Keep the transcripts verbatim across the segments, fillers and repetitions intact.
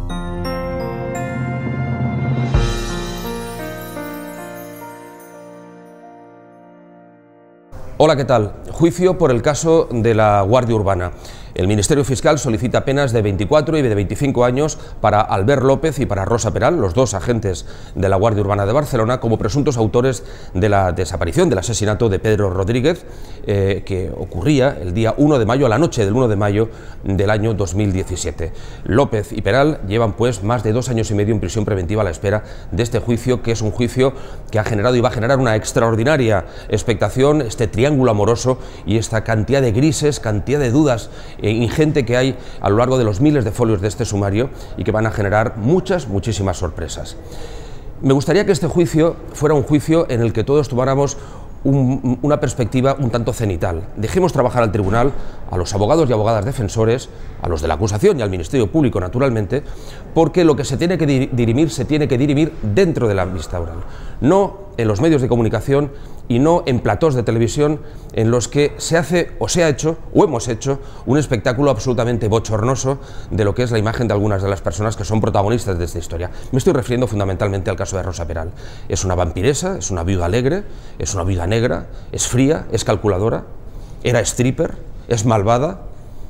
Hola, ¿qué tal? Juicio por el caso de la Guardia Urbana. El Ministerio Fiscal solicita penas de veinticuatro y de veinticinco años para Albert López y para Rosa Peral, los dos agentes de la Guardia Urbana de Barcelona, como presuntos autores de la desaparición, del asesinato de Pedro Rodríguez, eh, que ocurría el día uno de mayo, a la noche del uno de mayo del año dos mil diecisiete. López y Peral llevan pues más de dos años y medio en prisión preventiva a la espera de este juicio, que es un juicio que ha generado y va a generar una extraordinaria expectación, este triángulo amoroso y esta cantidad de grises, cantidad de dudas ingente que hay a lo largo de los miles de folios de este sumario y que van a generar muchas, muchísimas sorpresas. Me gustaría que este juicio fuera un juicio en el que todos tomáramos un, una perspectiva un tanto cenital. Dejemos trabajar al tribunal, a los abogados y abogadas defensores, a los de la acusación y al Ministerio Público, naturalmente, porque lo que se tiene que dirimir se tiene que dirimir dentro de la vista oral, no en los medios de comunicación y no en platós de televisión en los que se hace o se ha hecho o hemos hecho un espectáculo absolutamente bochornoso de lo que es la imagen de algunas de las personas que son protagonistas de esta historia. Me estoy refiriendo fundamentalmente al caso de Rosa Peral. Es una vampiresa, es una viuda alegre, es una viuda negra, es fría, es calculadora, era stripper, es malvada.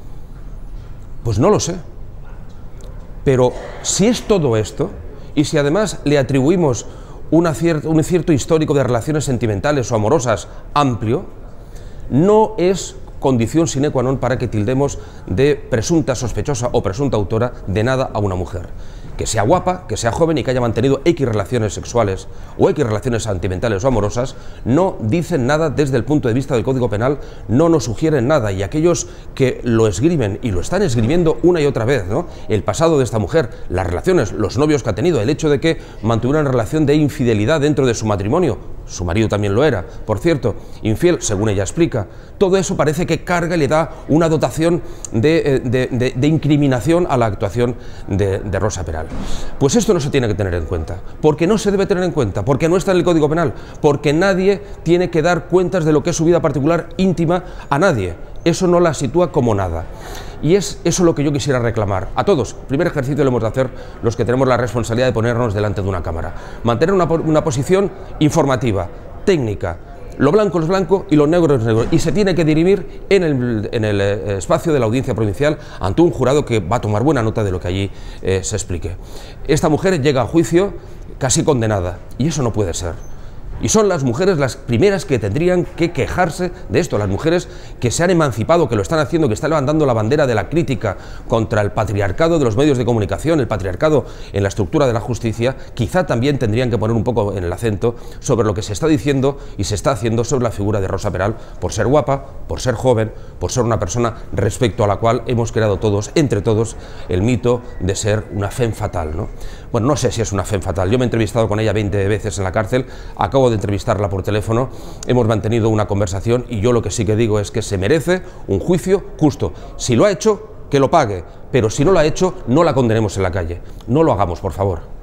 Pues no lo sé. Pero si es todo esto, y si además le atribuimos Una cier un cierto histórico de relaciones sentimentales o amorosas amplio, no es condición sine qua non para que tildemos de presunta sospechosa o presunta autora de nada a una mujer. Que sea guapa, que sea joven y que haya mantenido X relaciones sexuales o X relaciones sentimentales o amorosas, no dicen nada desde el punto de vista del Código Penal, no nos sugieren nada, y aquellos que lo esgrimen y lo están esgrimiendo una y otra vez, ¿no? El pasado de esta mujer, las relaciones, los novios que ha tenido, el hecho de que mantuviera una relación de infidelidad dentro de su matrimonio, su marido también lo era, por cierto, infiel, según ella explica, todo eso parece que carga y le da una dotación de, de, de, de incriminación a la actuación de, de Rosa Peral. Pues esto no se tiene que tener en cuenta, porque no se debe tener en cuenta, porque no está en el Código Penal, porque nadie tiene que dar cuentas de lo que es su vida particular íntima a nadie. Eso no la sitúa como nada. Y es eso lo que yo quisiera reclamar a todos. El primer ejercicio lo hemos de hacer los que tenemos la responsabilidad de ponernos delante de una cámara. Mantener una, una posición informativa, técnica. Lo blanco es blanco y lo negro es negro, y se tiene que dirimir en el, en el eh, espacio de la audiencia provincial ante un jurado que va a tomar buena nota de lo que allí eh, se explique. Esta mujer llega a juicio casi condenada, y eso no puede ser. Y son las mujeres las primeras que tendrían que quejarse de esto, las mujeres que se han emancipado, que lo están haciendo, que están levantando la bandera de la crítica contra el patriarcado de los medios de comunicación, el patriarcado en la estructura de la justicia. Quizá también tendrían que poner un poco en el acento sobre lo que se está diciendo y se está haciendo sobre la figura de Rosa Peral, por ser guapa, por ser joven, por ser una persona respecto a la cual hemos creado todos, entre todos, el mito de ser una femme fatale, ¿no? Bueno, no sé si es una femme fatale. Yo me he entrevistado con ella veinte veces en la cárcel, acabo de entrevistarla por teléfono, hemos mantenido una conversación y yo lo que sí que digo es que se merece un juicio justo. Si lo ha hecho, que lo pague, pero si no lo ha hecho, no la condenemos en la calle. No lo hagamos, por favor.